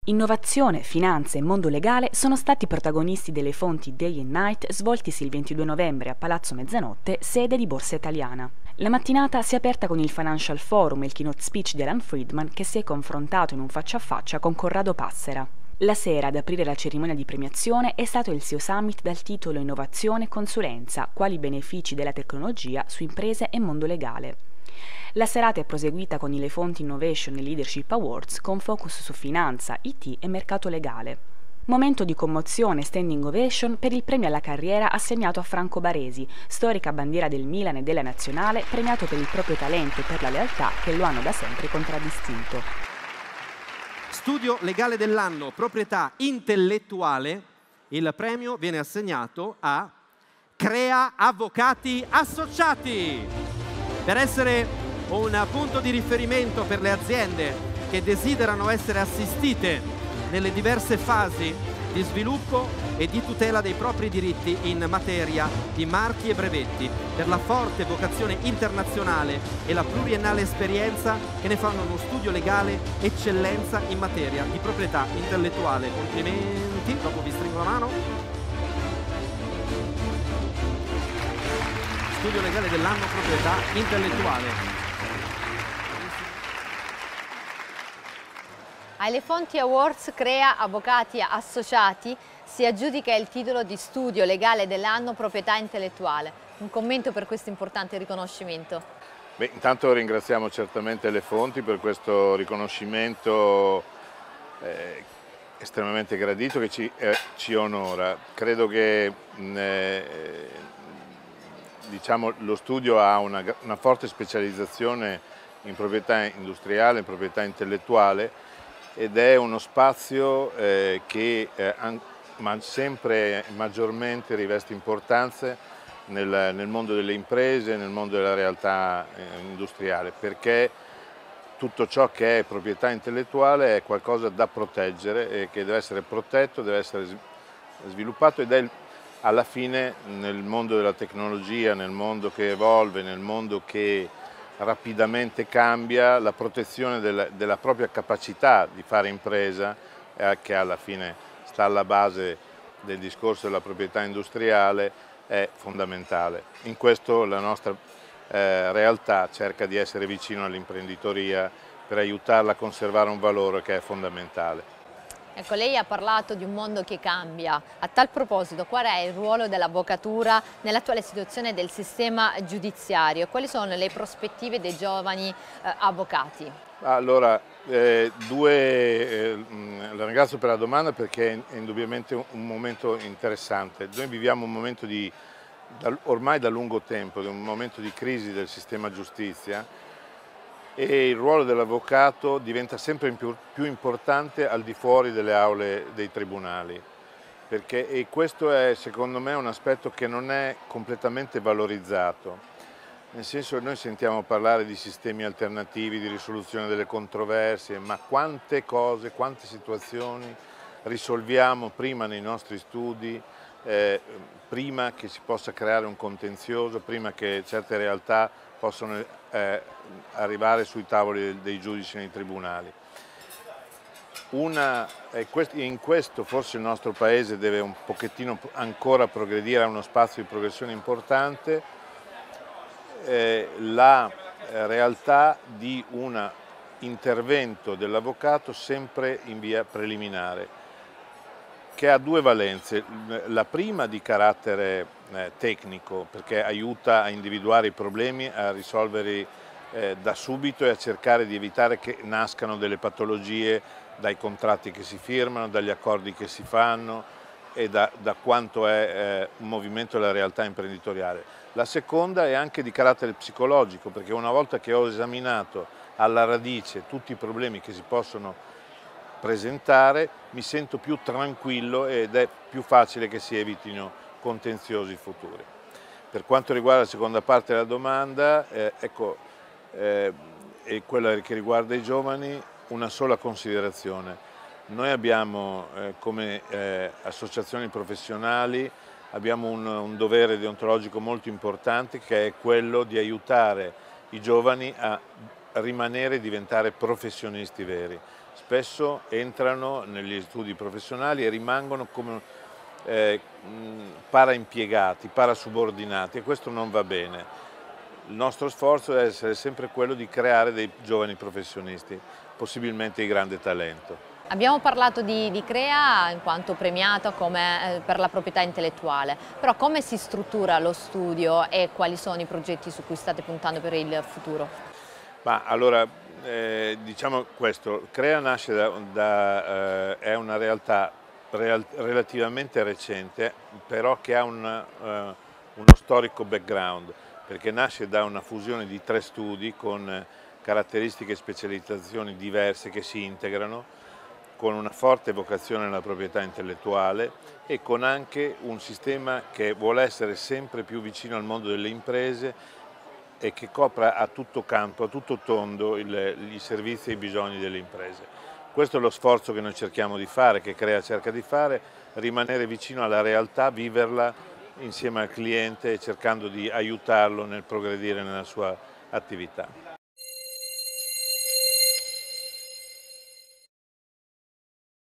Innovazione, finanza e mondo legale sono stati protagonisti delle fonti Day and Night svoltisi il 22 novembre a Palazzo Mezzanotte, sede di Borsa Italiana. La mattinata si è aperta con il Financial Forum e il keynote speech di Alan Friedman che si è confrontato in un faccia a faccia con Corrado Passera. La sera ad aprire la cerimonia di premiazione è stato il CEO Summit dal titolo Innovazione e consulenza, quali benefici della tecnologia su imprese e mondo legale. La serata è proseguita con i Le Fonti Innovation e Leadership Awards con focus su finanza, IT e mercato legale. Momento di commozione e standing ovation per il premio alla carriera assegnato a Franco Baresi, storica bandiera del Milan e della Nazionale, premiato per il proprio talento e per la lealtà che lo hanno da sempre contraddistinto. Studio legale dell'anno, proprietà intellettuale, il premio viene assegnato a Crea Avvocati Associati. Per essere un punto di riferimento per le aziende che desiderano essere assistite nelle diverse fasi di sviluppo e di tutela dei propri diritti in materia di marchi e brevetti, per la forte vocazione internazionale e la pluriennale esperienza che ne fanno uno studio legale eccellenza in materia di proprietà intellettuale. Complimenti, dopo vi stringo la mano. Studio legale dell'anno, proprietà intellettuale. Ai Le Fonti Awards Crea Avvocati Associati si aggiudica il titolo di studio legale dell'anno proprietà intellettuale. Un commento per questo importante riconoscimento? Beh, intanto ringraziamo certamente Le Fonti per questo riconoscimento estremamente gradito che ci onora. Credo che diciamo, lo studio ha una forte specializzazione in proprietà industriale, in proprietà intellettuale, ed è uno spazio che sempre maggiormente riveste importanza nel mondo delle imprese, nel mondo della realtà industriale, perché tutto ciò che è proprietà intellettuale è qualcosa da proteggere e che deve essere protetto, deve essere sviluppato, ed è alla fine nel mondo della tecnologia, nel mondo che evolve, nel mondo che rapidamente cambia, la protezione della propria capacità di fare impresa, che alla fine sta alla base del discorso della proprietà industriale, è fondamentale. In questo la nostra realtà cerca di essere vicino all'imprenditoria per aiutarla a conservare un valore che è fondamentale. Ecco, lei ha parlato di un mondo che cambia. A tal proposito, qual è il ruolo dell'avvocatura nell'attuale situazione del sistema giudiziario? Quali sono le prospettive dei giovani avvocati? Allora, la ringrazio per la domanda perché è indubbiamente un momento interessante. Noi viviamo un momento ormai da lungo tempo, un momento di crisi del sistema giustizia, e il ruolo dell'avvocato diventa sempre più importante al di fuori delle aule dei tribunali, e questo è secondo me un aspetto che non è completamente valorizzato, nel senso che noi sentiamo parlare di sistemi alternativi, di risoluzione delle controversie, ma quante cose, quante situazioni risolviamo prima nei nostri studi, prima che si possa creare un contenzioso, prima che certe realtà possano arrivare sui tavoli dei giudici nei tribunali. In questo forse il nostro Paese deve un pochettino ancora progredire, a uno spazio di progressione importante, la realtà di un intervento dell'avvocato sempre in via preliminare, che ha due valenze. La prima di carattere tecnico, perché aiuta a individuare i problemi, a risolverli da subito e a cercare di evitare che nascano delle patologie dai contratti che si firmano, dagli accordi che si fanno e da quanto è un movimento della realtà imprenditoriale. La seconda è anche di carattere psicologico, perché una volta che ho esaminato alla radice tutti i problemi che si possono presentare, mi sento più tranquillo ed è più facile che si evitino contenziosi futuri. Per quanto riguarda la seconda parte della domanda, e quella che riguarda i giovani, una sola considerazione. Noi abbiamo come associazioni professionali abbiamo un dovere deontologico molto importante, che è quello di aiutare i giovani a rimanere e diventare professionisti veri. Spesso entrano negli studi professionali e rimangono come paraimpiegati, parasubordinati, e questo non va bene. Il nostro sforzo deve essere sempre quello di creare dei giovani professionisti, possibilmente di grande talento. Abbiamo parlato di Crea in quanto premiata per la proprietà intellettuale, però come si struttura lo studio e quali sono i progetti su cui state puntando per il futuro? Ma allora, diciamo questo, Crea nasce è una realtà relativamente recente, però che ha uno storico background, perché nasce da una fusione di 3 studi con caratteristiche e specializzazioni diverse che si integrano, con una forte vocazione alla proprietà intellettuale e con anche un sistema che vuole essere sempre più vicino al mondo delle imprese e che copra a tutto campo, a tutto tondo i servizi e i bisogni delle imprese. Questo è lo sforzo che noi cerchiamo di fare, che Crea cerca di fare, rimanere vicino alla realtà, viverla insieme al cliente, cercando di aiutarlo nel progredire nella sua attività.